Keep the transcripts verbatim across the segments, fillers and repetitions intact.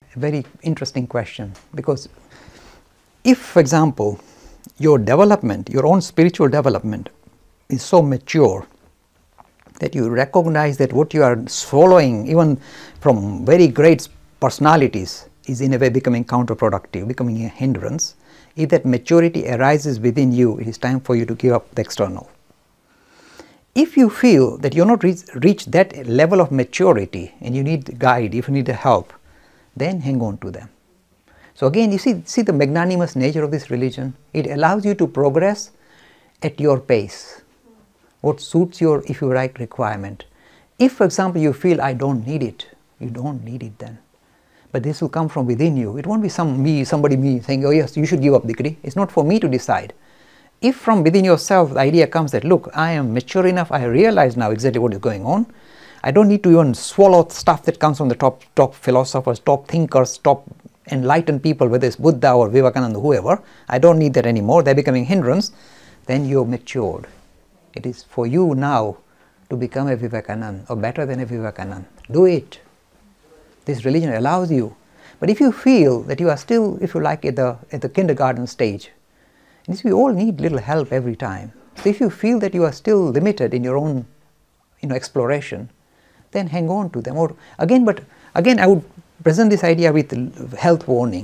a very interesting question, because if, for example, your development, your own spiritual development is so mature that you recognize that what you are swallowing, even from very great personalities, is in a way becoming counterproductive, becoming a hindrance. If that maturity arises within you, it is time for you to give up the external. If you feel that you are not reach, reached that level of maturity and you need guide, if you need help, then hang on to them. So again, you see, see the magnanimous nature of this religion. It allows you to progress at your pace, what suits your, if you like, requirement. If, for example, you feel I don't need it, you don't need it then. But this will come from within you. It won't be some me, somebody me saying, oh yes, you should give up degree. It's not for me to decide. If from within yourself the idea comes that, look, I am mature enough, I realize now exactly what is going on. I don't need to even swallow stuff that comes from the top, top philosophers, top thinkers, top enlightened people, whether it's Buddha or Vivekananda, whoever. I don't need that anymore. They're becoming hindrance. Then you're matured. It is for you now to become a Vivekananda or better than a Vivekananda. Do it. This religion allows you. But if you feel that you are still, if you like, at the, at the kindergarten stage, and we all need little help every time. So if you feel that you are still limited in your own, you know, exploration, then hang on to them. Or again, but again, I would present this idea with health warning.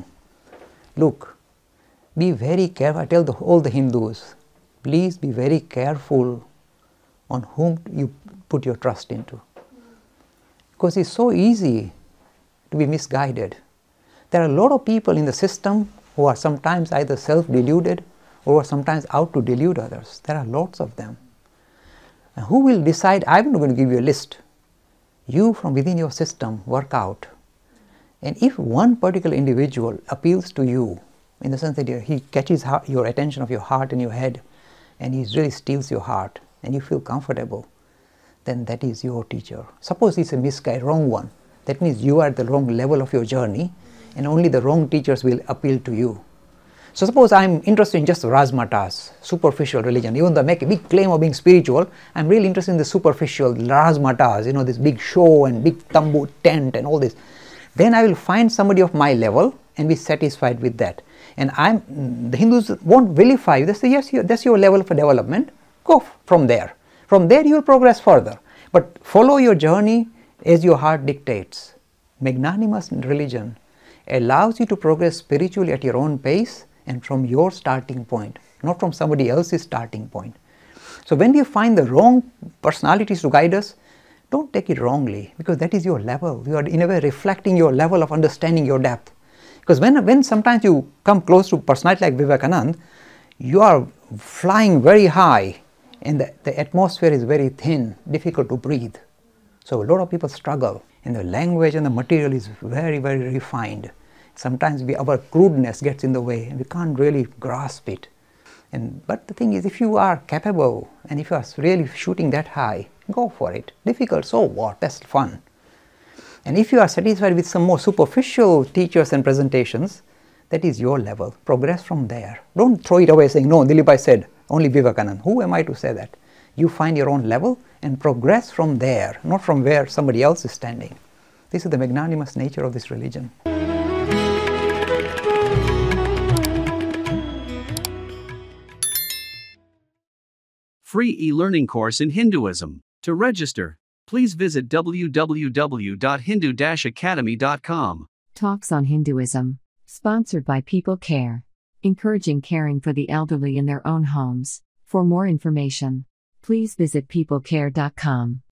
Look, be very careful. I tell the, all the Hindus, please be very careful on whom you put your trust into. Because it's so easy to be misguided. There are a lot of people in the system who are sometimes either self-deluded or sometimes out to delude others. There are lots of them. And who will decide? I'm not going to give you a list. You from within your system work out. And if one particular individual appeals to you, in the sense that he catches your attention of your heart and your head, and he really steals your heart, and you feel comfortable, then that is your teacher. Suppose he's a misguided, wrong one. That means you are at the wrong level of your journey, and only the wrong teachers will appeal to you. So suppose I'm interested in just razzmatazz, superficial religion. Even though I make a big claim of being spiritual, I'm really interested in the superficial razzmatazz, you know, this big show and big tambu tent and all this. Then I will find somebody of my level and be satisfied with that. And I'm, the Hindus won't vilify you. They say, yes, that's your level of development. Go from there. From there you will progress further. But follow your journey as your heart dictates. Magnanimous religion allows you to progress spiritually at your own pace and from your starting point, not from somebody else's starting point. So when you find the wrong personalities to guide us, don't take it wrongly, because that is your level. You are in a way reflecting your level of understanding your depth. Because when, when sometimes you come close to personality like Vivekananda, you are flying very high and the, the atmosphere is very thin, difficult to breathe. So a lot of people struggle, and the language and the material is very, very refined. Sometimes we, our crudeness gets in the way and we can't really grasp it. And, but the thing is, if you are capable and if you are really shooting that high, go for it. Difficult, so what? That's fun. And if you are satisfied with some more superficial teachers and presentations, that is your level. Progress from there. Don't throw it away saying, no, Dilip said, only Vivekananda. Who am I to say that? You find your own level and progress from there, not from where somebody else is standing. This is the magnanimous nature of this religion. Free e-learning course in Hinduism. To register, please visit w w w dot hindu dash academy dot com. Talks on Hinduism. Sponsored by People Care. Encouraging caring for the elderly in their own homes. For more information, please visit people care dot com.